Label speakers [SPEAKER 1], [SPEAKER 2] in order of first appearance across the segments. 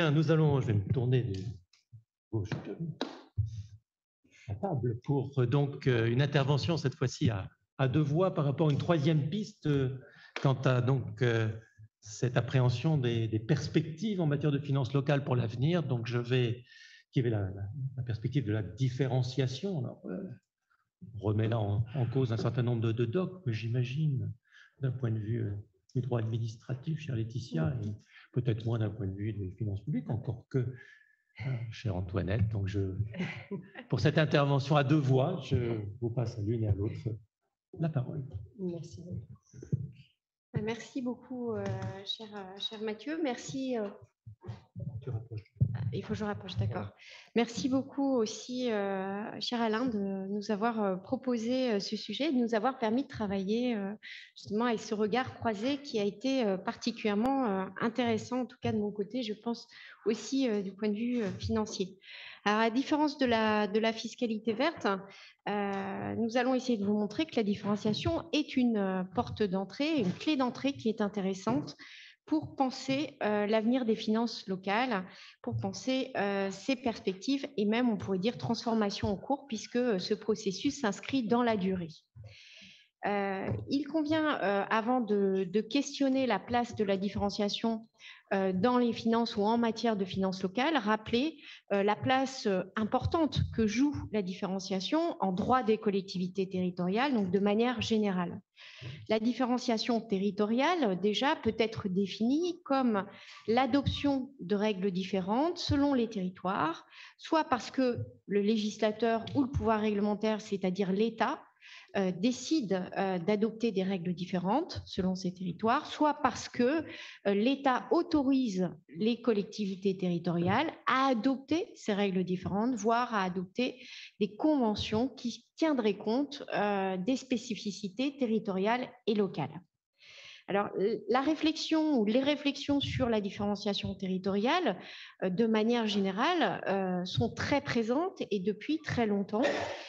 [SPEAKER 1] bien, je vais me tourner de gauche de la table pour donc une intervention cette fois-ci à deux voix par rapport à une troisième piste quant à donc cette appréhension des perspectives en matière de finances locales pour l'avenir. Donc qui avait la perspective de la différenciation. Alors, on remet là en cause un certain nombre de dogmes, j'imagine, d'un point de vue du droit administratif, chère Laetitia, et peut-être moins d'un point de vue des finances publiques, encore que, chère Antoinette. Donc, pour cette intervention à deux voix, je vous passe à l'une et à l'autre la parole.
[SPEAKER 2] Merci. Merci beaucoup, cher Mathieu. Merci.
[SPEAKER 1] Tu rapproches.
[SPEAKER 2] Il faut que je rapproche, d'accord. Merci beaucoup aussi, cher Alain, de nous avoir proposé ce sujet, de nous avoir permis de travailler justement avec ce regard croisé qui a été particulièrement intéressant, en tout cas de mon côté, je pense aussi du point de vue financier. Alors, à la différence de la fiscalité verte, nous allons essayer de vous montrer que la différenciation est une porte d'entrée, une clé d'entrée qui est intéressante pour penser l'avenir des finances locales, pour penser ces perspectives et même, on pourrait dire, transformation en cours, puisque ce processus s'inscrit dans la durée. Il convient, avant de questionner la place de la différenciation dans les finances ou en matière de finances locales, rappeler la place importante que joue la différenciation en droit des collectivités territoriales, donc de manière générale. La différenciation territoriale, déjà, peut être définie comme l'adoption de règles différentes selon les territoires, soit parce que le législateur ou le pouvoir réglementaire, c'est-à-dire l'État, décide d'adopter des règles différentes selon ces territoires, soit parce que l'État autorise les collectivités territoriales à adopter ces règles différentes, voire à adopter des conventions qui tiendraient compte des spécificités territoriales et locales. Alors, la réflexion ou les réflexions sur la différenciation territoriale, de manière générale, sont très présentes et depuis très longtemps.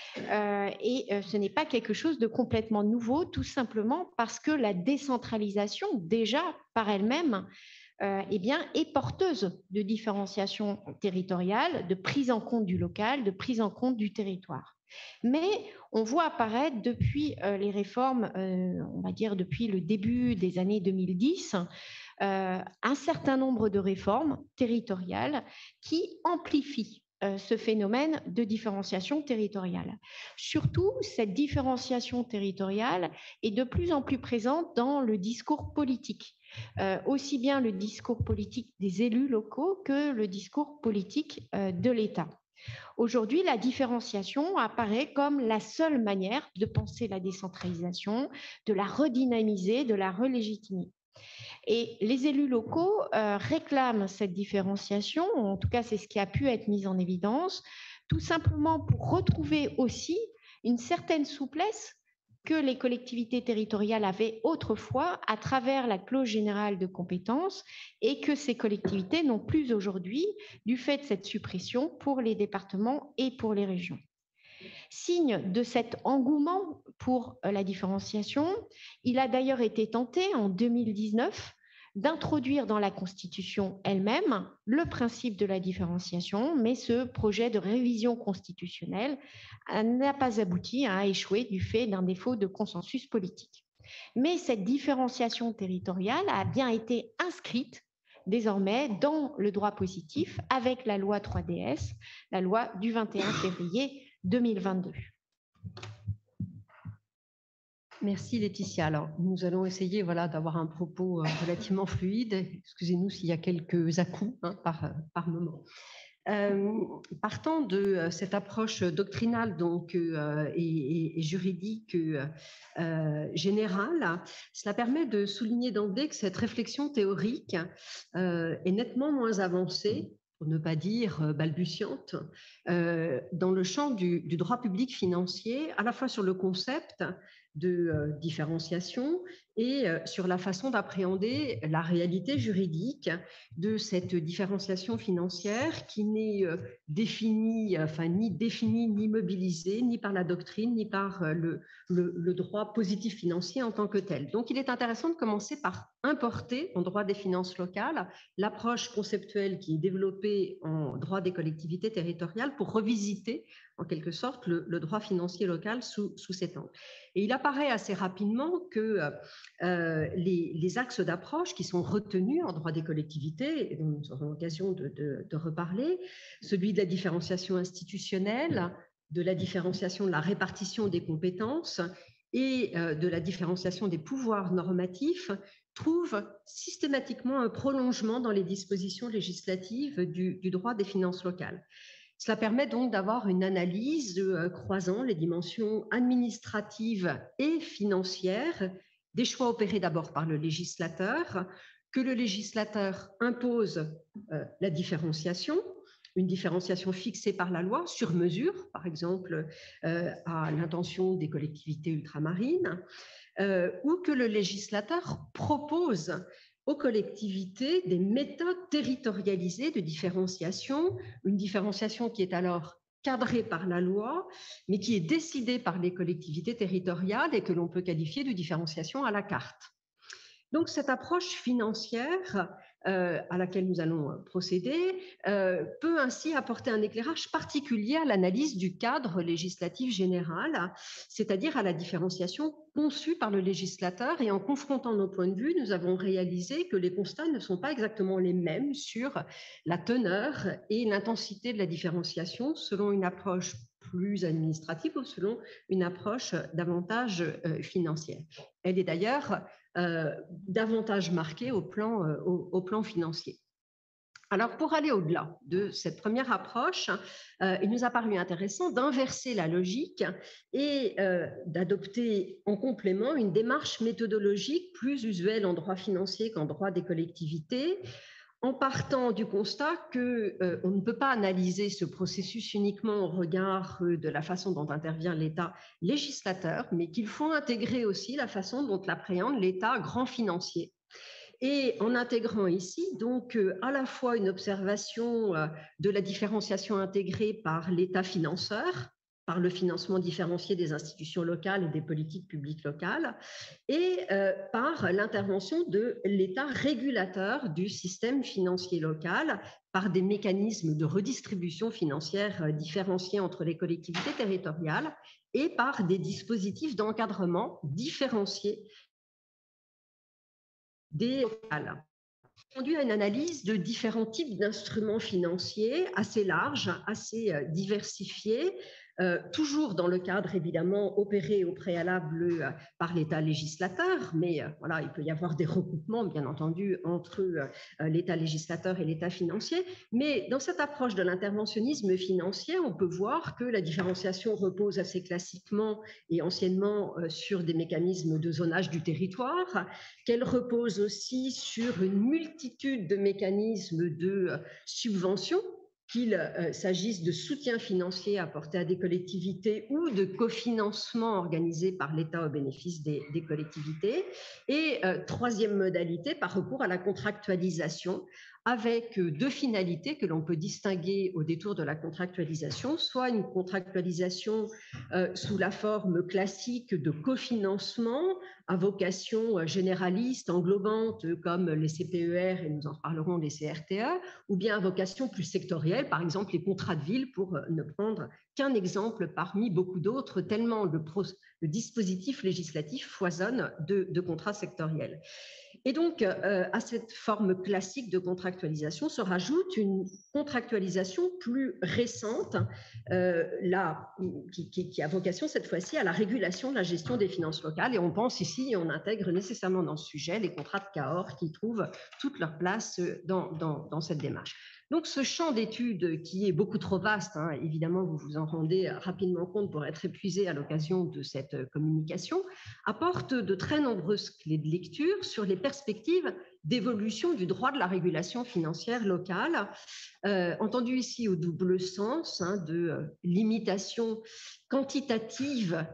[SPEAKER 2] Ce n'est pas quelque chose de complètement nouveau, tout simplement parce que la décentralisation, déjà par elle-même, est porteuse de différenciation territoriale, de prise en compte du local, de prise en compte du territoire. Mais on voit apparaître depuis les réformes, on va dire depuis le début des années 2010, un certain nombre de réformes territoriales qui amplifient ce phénomène de différenciation territoriale. Surtout, cette différenciation territoriale est de plus en plus présente dans le discours politique, aussi bien le discours politique des élus locaux que le discours politique de l'État. Aujourd'hui, la différenciation apparaît comme la seule manière de penser la décentralisation, de la redynamiser, de la relégitimer. Et les élus locaux réclament cette différenciation, en tout cas c'est ce qui a pu être mis en évidence, tout simplement pour retrouver aussi une certaine souplesse que les collectivités territoriales avaient autrefois à travers la clause générale de compétences et que ces collectivités n'ont plus aujourd'hui du fait de cette suppression pour les départements et pour les régions. Signe de cet engouement pour la différenciation, il a d'ailleurs été tenté en 2019 d'introduire dans la Constitution elle-même le principe de la différenciation, mais ce projet de révision constitutionnelle n'a pas abouti, a échoué du fait d'un défaut de consensus politique. Mais cette différenciation territoriale a bien été inscrite désormais dans le droit positif avec la loi 3DS, la loi du 21 février 2022.
[SPEAKER 3] Merci Laetitia. Alors, nous allons essayer d'avoir un propos relativement fluide. Excusez-nous s'il y a quelques à-coups par moment. Partant de cette approche doctrinale et juridique générale, cela permet de souligner d'emblée que cette réflexion théorique est nettement moins avancée, pour ne pas dire balbutiante, dans le champ du droit public financier, à la fois sur le concept, de différenciation et sur la façon d'appréhender la réalité juridique de cette différenciation financière qui n'est définie, ni mobilisée, ni par la doctrine, ni par le droit positif financier en tant que tel. Donc, il est intéressant de commencer par importer en droit des finances locales l'approche conceptuelle qui est développée en droit des collectivités territoriales pour revisiter en quelque sorte le droit financier local sous cet angle. Et il apparaît assez rapidement que les axes d'approche qui sont retenus en droit des collectivités, et dont nous aurons l'occasion de reparler, celui de la différenciation institutionnelle, de la différenciation de la répartition des compétences et de la différenciation des pouvoirs normatifs, trouvent systématiquement un prolongement dans les dispositions législatives du droit des finances locales. Cela permet donc d'avoir une analyse croisant les dimensions administratives et financières des choix opérés d'abord par le législateur, que le législateur impose la différenciation, une différenciation fixée par la loi sur mesure, par exemple à l'intention des collectivités ultramarines, ou que le législateur propose aux collectivités des méthodes territorialisées de différenciation, une différenciation qui est alors cadrée par la loi, mais qui est décidée par les collectivités territoriales et que l'on peut qualifier de différenciation à la carte. Donc, cette approche financière à laquelle nous allons procéder peut ainsi apporter un éclairage particulier à l'analyse du cadre législatif général, c'est-à-dire à la différenciation conçue par le législateur. Et en confrontant nos points de vue, nous avons réalisé que les constats ne sont pas exactement les mêmes sur la teneur et l'intensité de la différenciation selon une approche plus administrative ou selon une approche davantage financière. Elle est d'ailleurs davantage marquée au plan financier. Alors, pour aller au-delà de cette première approche, il nous a paru intéressant d'inverser la logique et d'adopter en complément une démarche méthodologique plus usuelle en droit financier qu'en droit des collectivités, en partant du constat qu'on ne peut pas analyser ce processus uniquement au regard de la façon dont intervient l'État législateur, mais qu'il faut intégrer aussi la façon dont l'appréhende l'État grand financier. Et en intégrant ici, donc, à la fois une observation de la différenciation intégrée par l'État financeur, par le financement différencié des institutions locales et des politiques publiques locales, et par l'intervention de l'État régulateur du système financier local, par des mécanismes de redistribution financière différenciés entre les collectivités territoriales et par des dispositifs d'encadrement différenciés des locales. Conduit à une analyse de différents types d'instruments financiers assez larges, assez diversifiés, toujours dans le cadre évidemment opéré au préalable par l'État législateur, mais voilà, il peut y avoir des recoupements bien entendu entre l'État législateur et l'État financier, mais dans cette approche de l'interventionnisme financier, on peut voir que la différenciation repose assez classiquement et anciennement sur des mécanismes de zonage du territoire, qu'elle repose aussi sur une multitude de mécanismes de subvention, qu'il s'agisse de soutien financier apporté à des collectivités ou de cofinancement organisé par l'État au bénéfice des collectivités. Et troisième modalité, par recours à la contractualisation, avec deux finalités que l'on peut distinguer au détour de la contractualisation, soit une contractualisation sous la forme classique de cofinancement à vocation généraliste, englobante, comme les CPER, et nous en reparlerons, les CRTE, ou bien à vocation plus sectorielle, par exemple les contrats de ville, pour ne prendre qu'un exemple parmi beaucoup d'autres, tellement le dispositif législatif foisonne de contrats sectoriels. Et donc, à cette forme classique de contractualisation se rajoute une contractualisation plus récente, qui a vocation cette fois-ci à la régulation de la gestion des finances locales. Et on pense ici, on intègre nécessairement dans ce sujet les contrats de Cahors qui trouvent toute leur place dans cette démarche. Donc, ce champ d'études qui est beaucoup trop vaste, hein, évidemment, vous vous en rendez rapidement compte pour être épuisé à l'occasion de cette communication, apporte de très nombreuses clés de lecture sur les perspectives d'évolution du droit de la régulation financière locale, entendu ici au double sens, hein, de limitation quantitative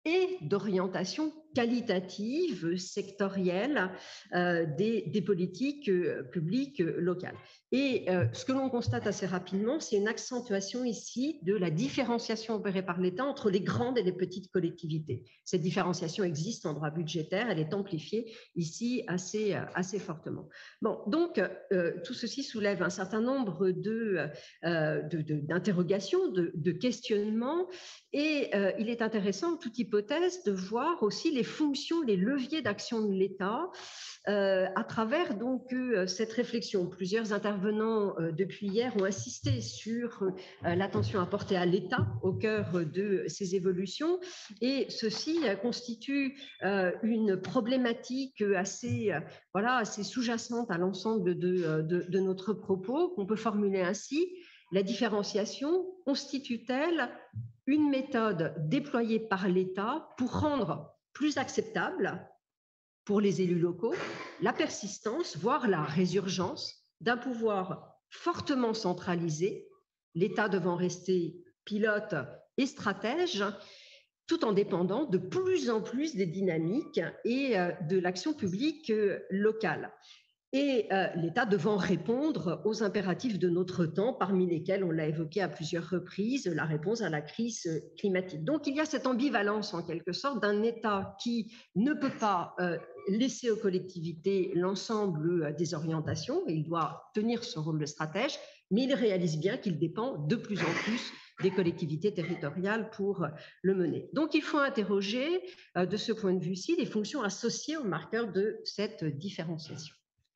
[SPEAKER 3] et d'orientation qualitative, sectorielle des politiques publiques locales. Et ce que l'on constate assez rapidement, c'est une accentuation ici de la différenciation opérée par l'État entre les grandes et les petites collectivités. Cette différenciation existe en droit budgétaire, elle est amplifiée ici assez fortement. Bon, donc, tout ceci soulève un certain nombre d'interrogations, de questionnements, et il est intéressant, en toute hypothèse, de voir aussi les fonctions, les leviers d'action de l'État à travers donc cette réflexion. Plusieurs intervenants depuis hier ont insisté sur l'attention apportée à l'État au cœur de ces évolutions, et ceci constitue une problématique assez sous-jacente à l'ensemble de notre propos, qu'on peut formuler ainsi: la différenciation constitue-t-elle une méthode déployée par l'État pour rendre plus acceptable pour les élus locaux la persistance, voire la résurgence d'un pouvoir fortement centralisé, l'État devant rester pilote et stratège, tout en dépendant de plus en plus des dynamiques et de l'action publique locale, et l'État devant répondre aux impératifs de notre temps, parmi lesquels, on l'a évoqué à plusieurs reprises, la réponse à la crise climatique. Donc, il y a cette ambivalence, en quelque sorte, d'un État qui ne peut pas laisser aux collectivités l'ensemble des orientations, et il doit tenir ce rôle de stratège, mais il réalise bien qu'il dépend de plus en plus des collectivités territoriales pour le mener. Donc, il faut interroger, de ce point de vue-ci, les fonctions associées aux marqueurs de cette différenciation.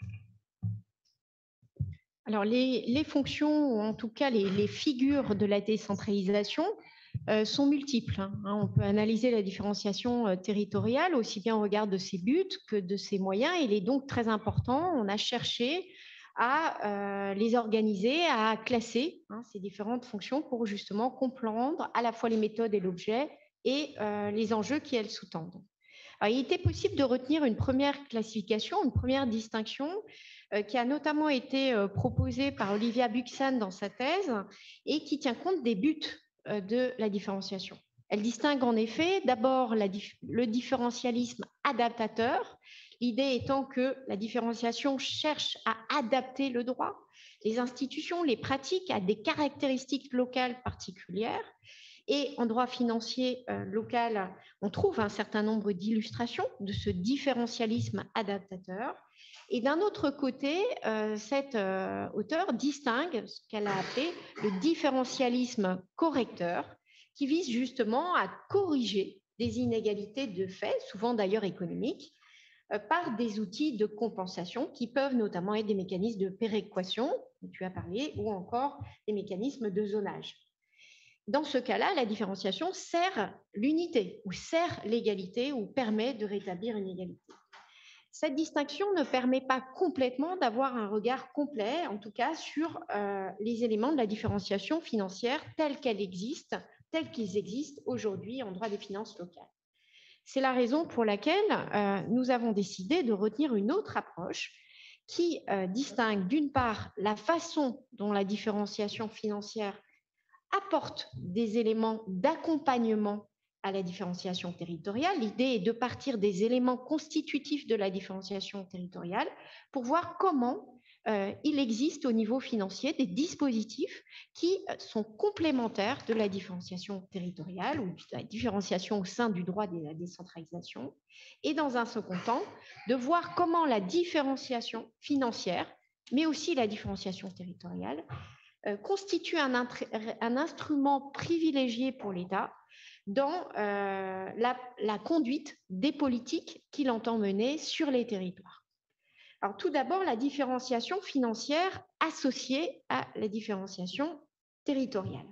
[SPEAKER 2] Alors, les fonctions, ou en tout cas les figures de la décentralisation, sont multiples. On peut analyser la différenciation territoriale aussi bien au regard de ses buts que de ses moyens. Il est donc très important, on a cherché à les organiser, à classer ces différentes fonctions pour justement comprendre à la fois les méthodes et l'objet et les enjeux qui elles sous-tendent. Alors, il était possible de retenir une première classification, une première distinction qui a notamment été proposée par Olivia Buxan dans sa thèse et qui tient compte des buts de la différenciation. Elle distingue en effet d'abord le différentialisme adaptateur, l'idée étant que la différenciation cherche à adapter le droit, les institutions, les pratiques à des caractéristiques locales particulières. Et en droit financier local, on trouve un certain nombre d'illustrations de ce différentialisme adaptateur. Et d'un autre côté, cet auteur distingue ce qu'elle a appelé le différentialisme correcteur, qui vise justement à corriger des inégalités de fait, souvent d'ailleurs économiques, par des outils de compensation qui peuvent notamment être des mécanismes de péréquation, dont tu as parlé, ou encore des mécanismes de zonage. Dans ce cas-là, la différenciation sert l'unité, ou sert l'égalité, ou permet de rétablir une égalité. Cette distinction ne permet pas complètement d'avoir un regard complet, en tout cas, sur les éléments de la différenciation financière tels qu'ils existent aujourd'hui en droit des finances locales. C'est la raison pour laquelle nous avons décidé de retenir une autre approche qui distingue d'une part la façon dont la différenciation financière apporte des éléments d'accompagnement à la différenciation territoriale. L'idée est de partir des éléments constitutifs de la différenciation territoriale pour voir comment il existe au niveau financier des dispositifs qui sont complémentaires de la différenciation territoriale ou de la différenciation au sein du droit de la décentralisation. Et dans un second temps, de voir comment la différenciation financière, mais aussi la différenciation territoriale, constitue un instrument privilégié pour l'État dans la conduite des politiques qu'il entend mener sur les territoires. Alors, tout d'abord, la différenciation financière associée à la différenciation territoriale.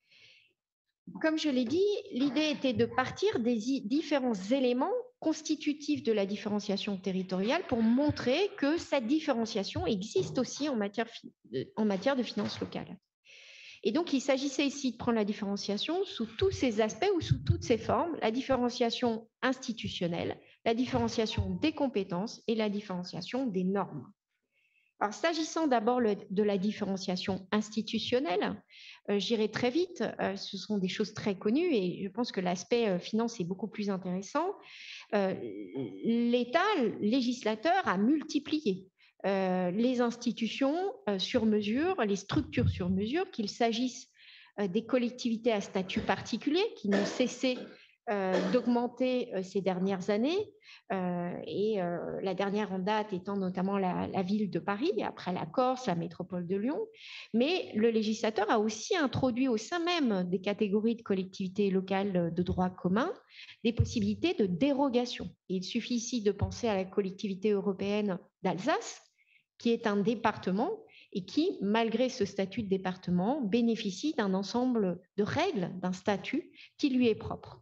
[SPEAKER 2] Comme je l'ai dit, l'idée était de partir des différents éléments constitutifs de la différenciation territoriale pour montrer que cette différenciation existe aussi en matière de finances locales. Et donc, il s'agissait ici de prendre la différenciation sous tous ses aspects ou sous toutes ses formes, la différenciation institutionnelle, la différenciation des compétences et la différenciation des normes. Alors, s'agissant d'abord de la différenciation institutionnelle, j'irai très vite. Ce sont des choses très connues et je pense que l'aspect finance est beaucoup plus intéressant. L'État législateur a multiplié les institutions sur mesure, les structures sur mesure, qu'il s'agisse des collectivités à statut particulier qui n'ont cessé d'augmenter ces dernières années, et la dernière en date étant notamment la ville de Paris, après la Corse, la métropole de Lyon. Mais le législateur a aussi introduit au sein même des catégories de collectivités locales de droit commun des possibilités de dérogation. Il suffit ici de penser à la collectivité européenne d'Alsace, qui est un département et qui, malgré ce statut de département, bénéficie d'un ensemble de règles, d'un statut qui lui est propre.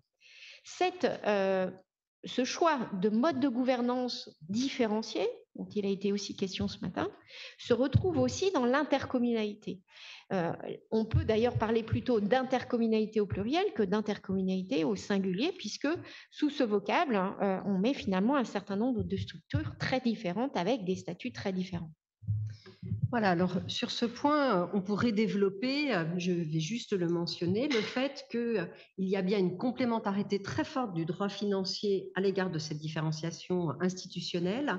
[SPEAKER 2] Ce choix de mode de gouvernance différencié, dont il a été aussi question ce matin, se retrouve aussi dans l'intercommunalité. On peut d'ailleurs parler plutôt d'intercommunalité au pluriel que d'intercommunalité au singulier, puisque sous ce vocable, on met finalement un certain nombre de structures très différentes avec des statuts très différents.
[SPEAKER 3] Voilà, alors sur ce point, on pourrait développer, je vais juste le mentionner, le fait qu'il y a bien une complémentarité très forte du droit financier à l'égard de cette différenciation institutionnelle,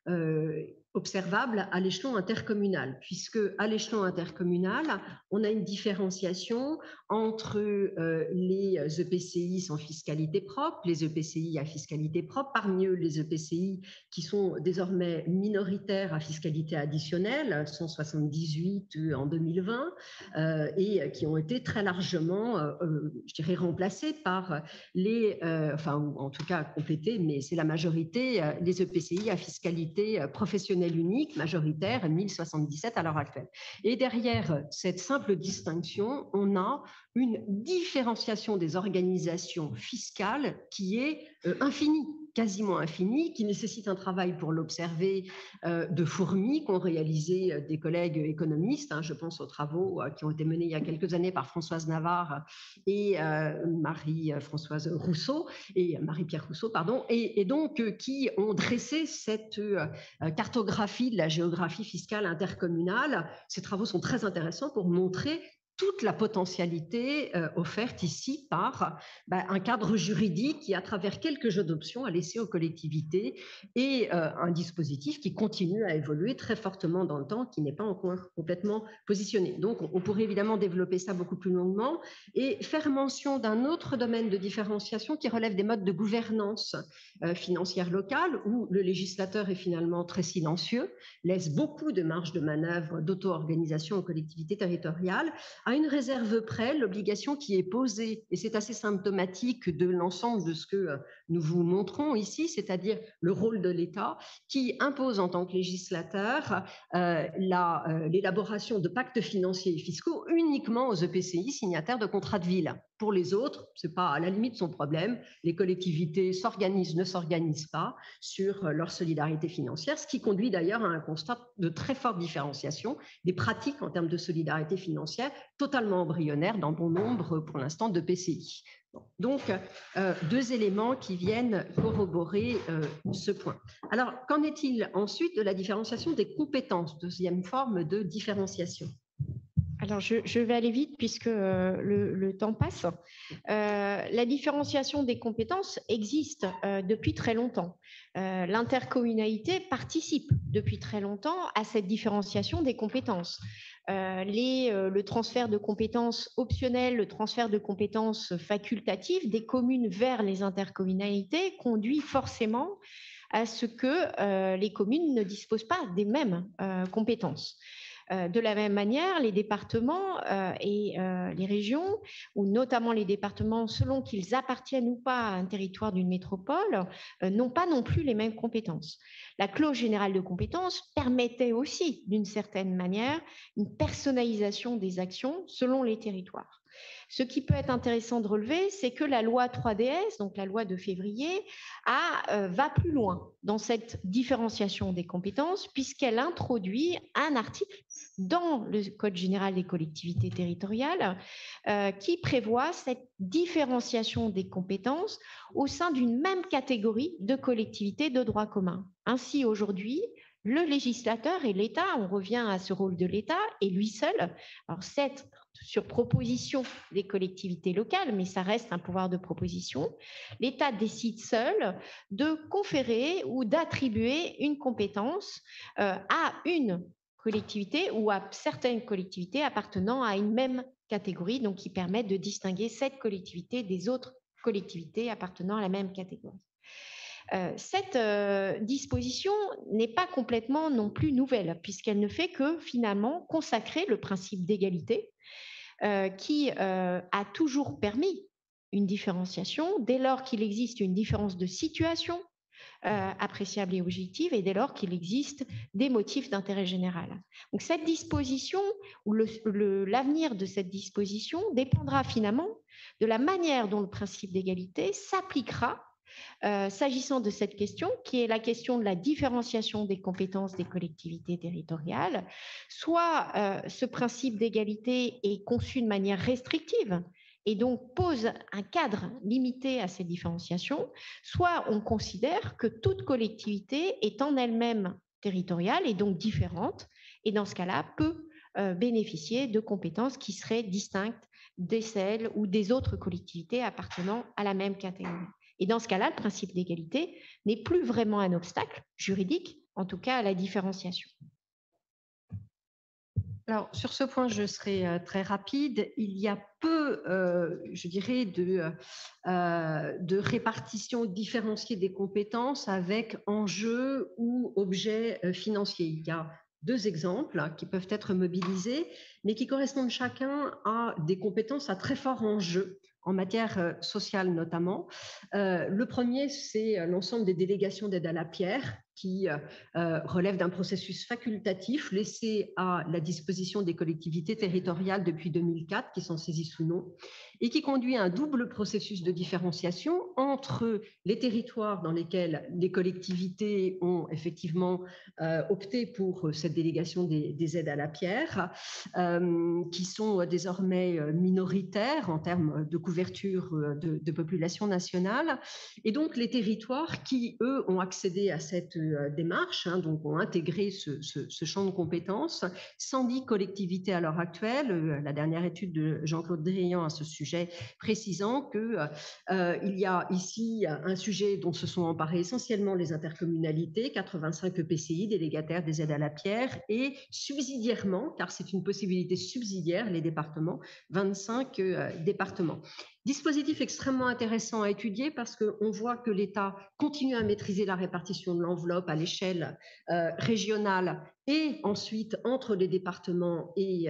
[SPEAKER 3] observable à l'échelon intercommunal, puisque à l'échelon intercommunal, on a une différenciation entre les EPCI sans fiscalité propre, les EPCI à fiscalité propre, parmi eux les EPCI qui sont désormais minoritaires à fiscalité additionnelle, 178 en 2020, et qui ont été très largement, je dirais, remplacés par les, enfin, ou en tout cas complétés, mais c'est la majorité, les EPCI à fiscalité professionnelle unique, majoritaire, 1077 à l'heure actuelle. Et derrière cette simple distinction, on a une différenciation des organisations fiscales qui est infinie, quasiment infinie, qui nécessite un travail pour l'observer de fourmi qu'ont réalisé des collègues économistes. Je pense aux travaux qui ont été menés il y a quelques années par Françoise Navarre et Marie-Françoise Rousseau, et Marie-Pierre Rousseau, pardon, et donc qui ont dressé cette cartographie de la géographie fiscale intercommunale. Ces travaux sont très intéressants pour montrer toute la potentialité offerte ici par un cadre juridique qui, à travers quelques jeux d'options, a laissé aux collectivités et un dispositif qui continue à évoluer très fortement dans le temps, qui n'est pas encore complètement positionné. Donc, on pourrait évidemment développer ça beaucoup plus longuement et faire mention d'un autre domaine de différenciation qui relève des modes de gouvernance financière locale, où le législateur est finalement très silencieux, laisse beaucoup de marge de manœuvre d'auto-organisation aux collectivités territoriales, à une réserve près, l'obligation qui est posée, et c'est assez symptomatique de l'ensemble de ce que nous vous montrons ici, c'est-à-dire le rôle de l'État, qui impose en tant que législateur l'élaboration de pactes financiers et fiscaux uniquement aux EPCI signataires de contrats de ville. Pour les autres, ce n'est pas à la limite son problème, les collectivités s'organisent, ne s'organisent pas sur leur solidarité financière, ce qui conduit d'ailleurs à un constat de très forte différenciation des pratiques en termes de solidarité financière totalement embryonnaire dans bon nombre, pour l'instant, de PCI. Donc, deux éléments qui viennent corroborer ce point. Alors, qu'en est-il ensuite de la différenciation des compétences, deuxième forme de différenciation?
[SPEAKER 2] Alors, je vais aller vite puisque le temps passe. La différenciation des compétences existe depuis très longtemps. L'intercommunalité participe depuis très longtemps à cette différenciation des compétences. Le transfert de compétences optionnelles, le transfert de compétences facultatives des communes vers les intercommunalités conduit forcément à ce que les communes ne disposent pas des mêmes compétences. De la même manière, les départements et les régions, ou notamment les départements, selon qu'ils appartiennent ou pas à un territoire d'une métropole, n'ont pas non plus les mêmes compétences. La clause générale de compétences permettait aussi, d'une certaine manière, une personnalisation des actions selon les territoires. Ce qui peut être intéressant de relever, c'est que la loi 3DS, donc la loi de février, va plus loin dans cette différenciation des compétences puisqu'elle introduit un article dans le Code général des collectivités territoriales qui prévoit cette différenciation des compétences au sein d'une même catégorie de collectivités de droit commun. Ainsi, aujourd'hui, Le législateur et l'État, on revient à ce rôle de l'État, et lui seul, alors c'est sur proposition des collectivités locales, mais ça reste un pouvoir de proposition, l'État décide seul de conférer ou d'attribuer une compétence à une collectivité ou à certaines collectivités appartenant à une même catégorie, donc qui permettent de distinguer cette collectivité des autres collectivités appartenant à la même catégorie. Cette disposition n'est pas complètement non plus nouvelle, puisqu'elle ne fait que finalement consacrer le principe d'égalité qui a toujours permis une différenciation dès lors qu'il existe une différence de situation appréciable et objective et dès lors qu'il existe des motifs d'intérêt général. Donc cette disposition ou l'avenir de cette disposition dépendra finalement de la manière dont le principe d'égalité s'appliquera s'agissant de cette question, qui est la question de la différenciation des compétences des collectivités territoriales. Soit ce principe d'égalité est conçu de manière restrictive et donc pose un cadre limité à ces différenciations, soit on considère que toute collectivité est en elle-même territoriale et donc différente, et dans ce cas-là peut bénéficier de compétences qui seraient distinctes des celles ou des autres collectivités appartenant à la même catégorie. Et dans ce cas-là, le principe d'égalité n'est plus vraiment un obstacle juridique, en tout cas à la différenciation.
[SPEAKER 3] Alors, sur ce point, je serai très rapide. Il y a peu, je dirais, de répartition différenciée des compétences avec enjeux ou objets financiers. Il y a deux exemples qui peuvent être mobilisés, mais qui correspondent chacun à des compétences à très fort enjeu en matière sociale notamment. Le premier, c'est l'ensemble des délégations d'aide à la pierre qui relèvent d'un processus facultatif laissé à la disposition des collectivités territoriales depuis 2004, qui s'en saisissent ou non, et qui conduit à un double processus de différenciation entre les territoires dans lesquels les collectivités ont effectivement opté pour cette délégation des aides à la pierre, qui sont désormais minoritaires en termes de couverture de population nationale, et donc les territoires qui, eux, ont accédé à cette démarche, donc ont intégré ce champ de compétences. 110 collectivités à l'heure actuelle, la dernière étude de Jean-Claude Drian à ce sujet précisant qu'il y a ici un sujet dont se sont emparés essentiellement les intercommunalités, 85 EPCI, délégataires des aides à la pierre, et subsidiairement, car c'est une possibilité subsidiaire, les départements, 25 départements. Dispositif extrêmement intéressant à étudier parce qu'on voit que l'État continue à maîtriser la répartition de l'enveloppe à l'échelle régionale et ensuite entre les départements et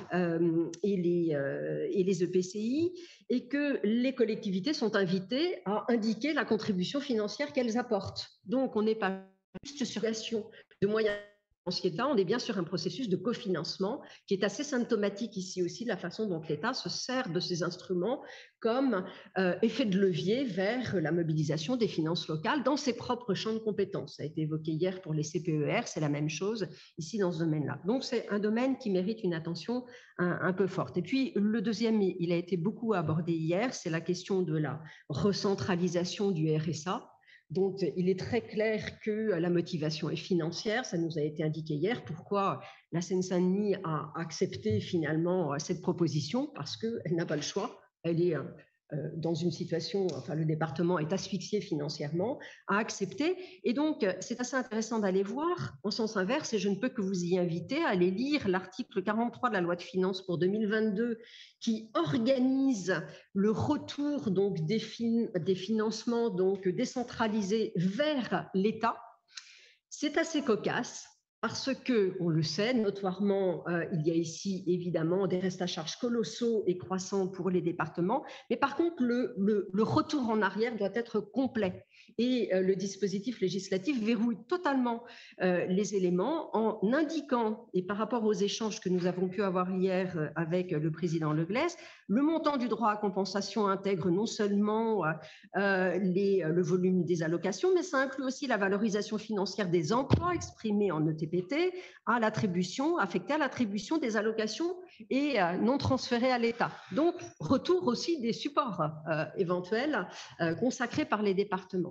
[SPEAKER 3] les EPCI, et que les collectivités sont invitées à indiquer la contribution financière qu'elles apportent. Donc, on n'est pas juste sur la question de moyens financiers, on est bien sur un processus de cofinancement qui est assez symptomatique ici aussi de la façon dont l'État se sert de ces instruments comme effet de levier vers la mobilisation des finances locales dans ses propres champs de compétences. Ça a été évoqué hier pour les CPER, c'est la même chose ici dans ce domaine-là. Donc c'est un domaine qui mérite une attention un peu forte. Et puis le deuxième, il a été beaucoup abordé hier, c'est la question de la recentralisation du RSA. Donc, il est très clair que la motivation est financière, ça nous a été indiqué hier. Pourquoi la Seine-Saint-Denis a accepté finalement cette proposition? Parce qu'elle n'a pas le choix, elle est dans une situation, enfin le département est asphyxié financièrement, a accepté. Et donc, c'est assez intéressant d'aller voir en sens inverse, et je ne peux que vous y inviter à aller lire l'article 43 de la loi de finances pour 2022 qui organise le retour donc, des financements donc, décentralisés vers l'État. C'est assez cocasse. Parce que, on le sait, notoirement, il y a ici évidemment des restes à charge colossaux et croissants pour les départements, mais par contre, le retour en arrière doit être complet. Et le dispositif législatif verrouille totalement les éléments en indiquant, et par rapport aux échanges que nous avons pu avoir hier avec le président Leglaise, le montant du droit à compensation intègre non seulement le volume des allocations, mais ça inclut aussi la valorisation financière des emplois exprimés en ETPT, affectés à l'attribution des allocations et non transférées à l'État. Donc, retour aussi des supports éventuels consacrés par les départements.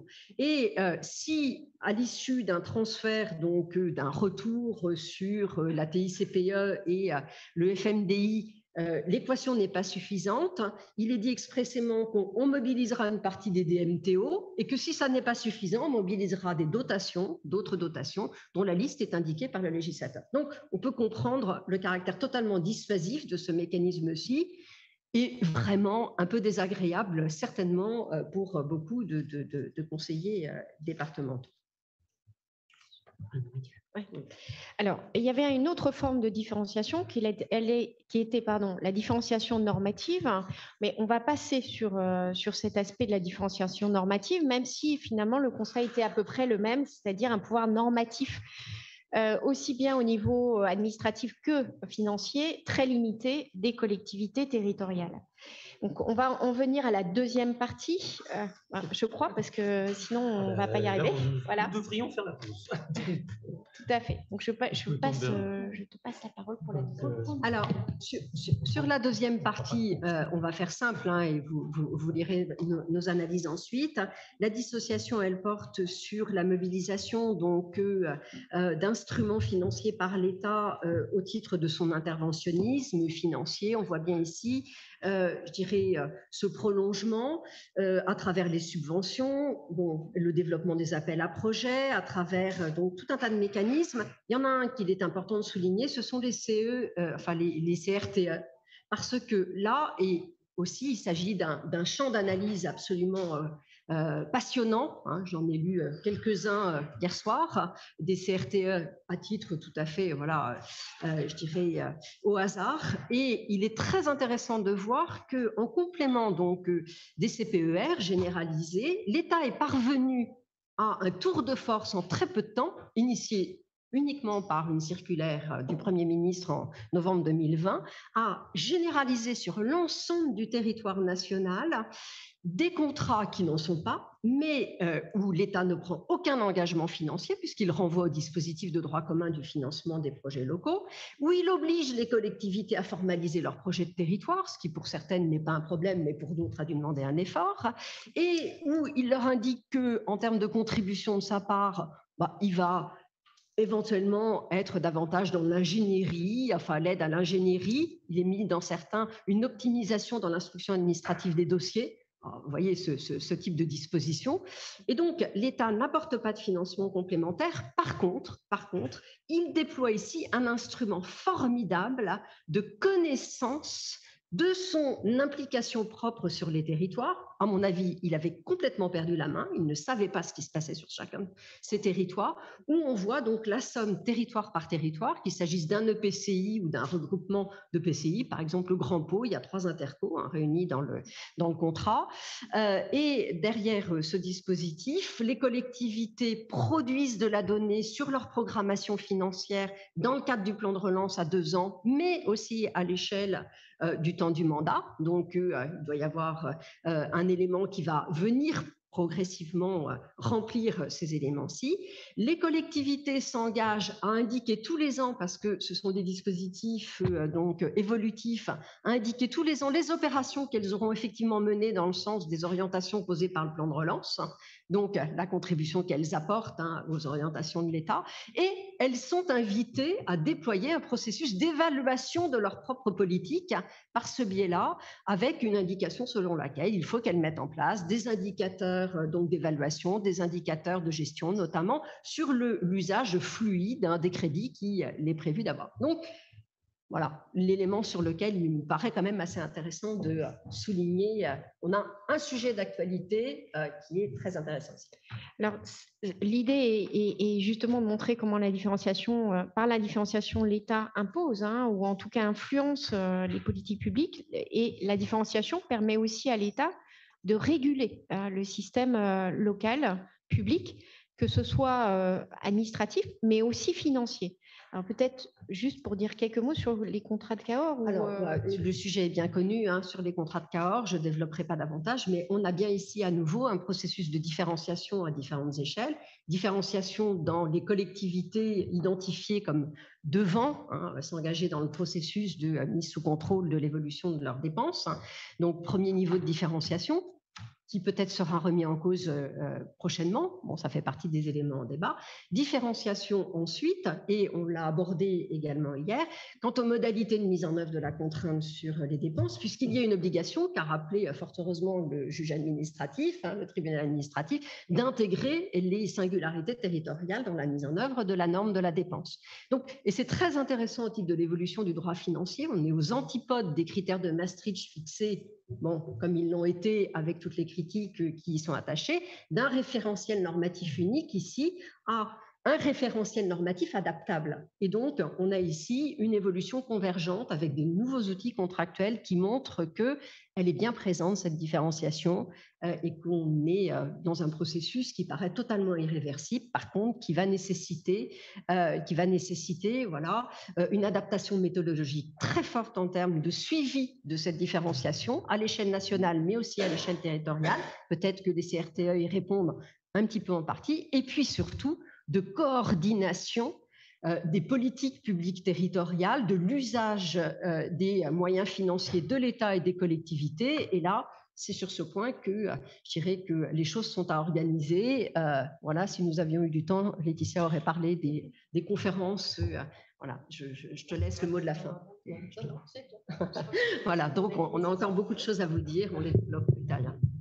[SPEAKER 3] Et si, à l'issue d'un transfert, donc d'un retour sur la TICPE et le FMDI, l'équation n'est pas suffisante, il est dit expressément qu'on mobilisera une partie des DMTO et que si ça n'est pas suffisant, on mobilisera des dotations, d'autres dotations, dont la liste est indiquée par le législateur. Donc, on peut comprendre le caractère totalement dissuasif de ce mécanisme-ci et vraiment un peu désagréable, certainement, pour beaucoup de conseillers départementaux.
[SPEAKER 2] Ouais. Alors, il y avait une autre forme de différenciation qui était la différenciation normative, mais on va passer sur cet aspect de la différenciation normative, même si finalement le constat était à peu près le même, c'est-à-dire un pouvoir normatif aussi bien au niveau administratif que financier, très limité des collectivités territoriales. Donc, on va en venir à la deuxième partie, je crois, parce que sinon, on ne va pas y arriver.
[SPEAKER 4] Nous devrions faire la pause.
[SPEAKER 2] Tout à fait. Donc, je te passe la parole pour la deuxième.
[SPEAKER 3] Alors, sur la deuxième partie, on va faire simple et vous lirez nos analyses ensuite. La dissociation, elle porte sur la mobilisation d'instruments financiers par l'État au titre de son interventionnisme financier. On voit bien ici, je dirais, ce prolongement à travers les subventions, le développement des appels à projets, à travers donc tout un tas de mécanismes. Il y en a un qu'il est important de souligner, ce sont les les CRTE, parce que là, et aussi, il s'agit d'un champ d'analyse absolument passionnant. J'en ai lu quelques-uns hier soir, des CRTE à titre tout à fait, je dirais, au hasard. Et il est très intéressant de voir qu'en complément des CPER généralisés, l'État est parvenu à un tour de force en très peu de temps, initié uniquement par une circulaire du Premier ministre en novembre 2020, à généraliser sur l'ensemble du territoire national des contrats qui n'en sont pas, mais où l'État ne prend aucun engagement financier puisqu'il renvoie au dispositif de droit commun du financement des projets locaux, où il oblige les collectivités à formaliser leurs projets de territoire, ce qui pour certaines n'est pas un problème, mais pour d'autres a dû demander un effort, et où il leur indique qu'en termes de contribution de sa part, il va éventuellement être davantage dans l'ingénierie, l'aide à l'ingénierie. Il est mis dans certains une optimisation dans l'instruction administrative des dossiers. Vous voyez ce type de disposition. Et donc, l'État n'apporte pas de financement complémentaire. Par contre, il déploie ici un instrument formidable de connaissance de son implication propre sur les territoires. À mon avis, il avait complètement perdu la main, il ne savait pas ce qui se passait sur chacun de ces territoires, où on voit donc la somme territoire par territoire, qu'il s'agisse d'un EPCI ou d'un regroupement de PCI, par exemple le Grand Pau, il y a 3 intercos réunis dans le contrat, et derrière ce dispositif, les collectivités produisent de la donnée sur leur programmation financière dans le cadre du plan de relance à 2 ans, mais aussi à l'échelle du temps du mandat. Donc, il doit y avoir un élément qui va venir progressivement remplir ces éléments-ci. Les collectivités s'engagent à indiquer tous les ans, parce que ce sont des dispositifs évolutifs, à indiquer tous les ans les opérations qu'elles auront effectivement menées dans le sens des orientations posées par le plan de relance, donc la contribution qu'elles apportent aux orientations de l'État, et elles sont invitées à déployer un processus d'évaluation de leur propre politique par ce biais-là, avec une indication selon laquelle il faut qu'elles mettent en place des indicateurs d'évaluation, des indicateurs de gestion, notamment sur l'usage fluide des crédits qui est prévu d'abord. Donc, voilà l'élément sur lequel il me paraît quand même assez intéressant de souligner. On a un sujet d'actualité qui est très intéressant.
[SPEAKER 2] Alors, l'idée est justement de montrer comment par la différenciation, l'État impose ou en tout cas influence les politiques publiques. Et la différenciation permet aussi à l'État de réguler le système local, public, que ce soit administratif, mais aussi financier. Alors peut-être juste pour dire quelques mots sur les contrats de Cahors.
[SPEAKER 3] Le sujet est bien connu sur les contrats de Cahors, je ne développerai pas davantage, mais on a bien ici à nouveau un processus de différenciation à différentes échelles, différenciation dans les collectivités identifiées comme devant s'engager dans le processus de mise sous contrôle de l'évolution de leurs dépenses. Donc premier niveau de différenciation. qui peut-être sera remis en cause prochainement. Bon, ça fait partie des éléments en débat. Différenciation ensuite, et on l'a abordé également hier, quant aux modalités de mise en œuvre de la contrainte sur les dépenses, puisqu'il y a une obligation, qu'a rappelé fort heureusement le juge administratif, le tribunal administratif, d'intégrer les singularités territoriales dans la mise en œuvre de la norme de la dépense. Donc, et c'est très intéressant au titre de l'évolution du droit financier, on est aux antipodes des critères de Maastricht fixés, bon, comme ils l'ont été avec toutes les critiques qui y sont attachées, d'un référentiel normatif unique ici à un référentiel normatif adaptable. Et donc, on a ici une évolution convergente avec des nouveaux outils contractuels qui montrent qu'elle est bien présente, cette différenciation, et qu'on est dans un processus qui paraît totalement irréversible, par contre, qui va nécessiter voilà, une adaptation méthodologique très forte en termes de suivi de cette différenciation à l'échelle nationale, mais aussi à l'échelle territoriale. Peut-être que les CRTE y répondent un petit peu en partie. Et puis surtout, de coordination des politiques publiques territoriales, de l'usage des moyens financiers de l'État et des collectivités. Et là, c'est sur ce point que je dirais que les choses sont à organiser. Voilà, si nous avions eu du temps, Laetitia aurait parlé des conférences. Voilà, je te laisse le mot de la fin. Voilà, donc on a encore beaucoup de choses à vous dire, on les développe plus tard.